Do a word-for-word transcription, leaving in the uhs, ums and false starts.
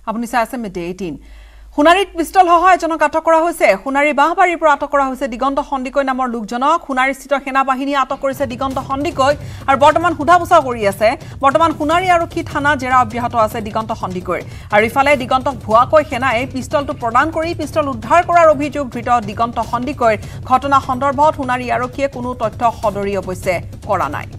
আপুনি চাই আছে মিড এইটিন Sonariত পিস্তল সহ এজনক আটক কৰা হৈছে Sonari বাহবাৰীৰ পৰা আটক কৰা হৈছে দিগন্ত সন্দিকৈ নামৰ লোকজনক Sonariস্থিত সেনা বাহিনী আটক কৰিছে দিগন্ত সন্দিকৈ আৰু বৰ্তমান হুধাবুচা কৰি আছে বৰ্তমান Sonari আৰক্ষী থানা জেৰা অব্যাহত আছে দিগন্ত সন্দিকৈ আৰু ইফালে দিগন্তক ভুৱাকৈ সেনাই পিস্তলটো প্ৰদান কৰি পিস্তল উদ্ধাৰ কৰাৰ অভিযোগ ধৃত দিগন্ত সন্দিকৈ ঘটনা সন্দৰ্ভত Sonari আৰক্ষীয়ে কোনো তথ্য সদৰি অৱশ্যে কৰা নাই